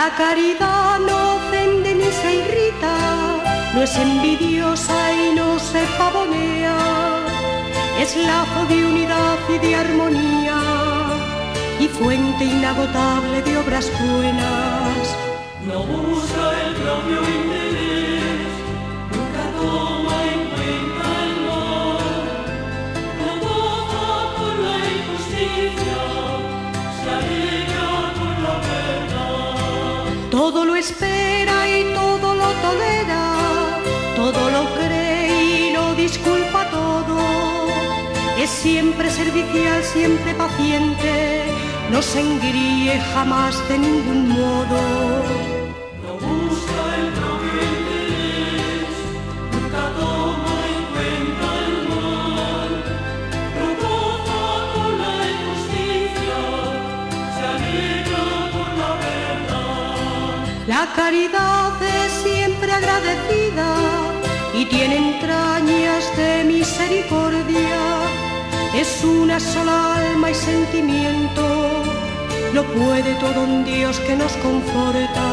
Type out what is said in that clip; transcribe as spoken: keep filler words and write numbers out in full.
La caridad no ofende ni se irrita, no es envidiosa y no se pavonea, es lazo de unidad y de armonía y fuente inagotable de obras buenas. No busca el propio interés, nunca toma en cuenta el mal, no goza con la injusticia, se alegra con la verdad. Todo lo espera y todo lo tolera, todo lo cree y lo disculpa todo. Es siempre servicial, siempre paciente, no se engríe jamás de ningún modo. No busca el propio interés, nunca toma en cuenta el mal, no goza con la injusticia, se alegra con la verdad. La caridad es siempre agradecida y tiene entrañas de misericordia. Es una sola alma y sentimiento, lo puede todo un Dios que nos conforta.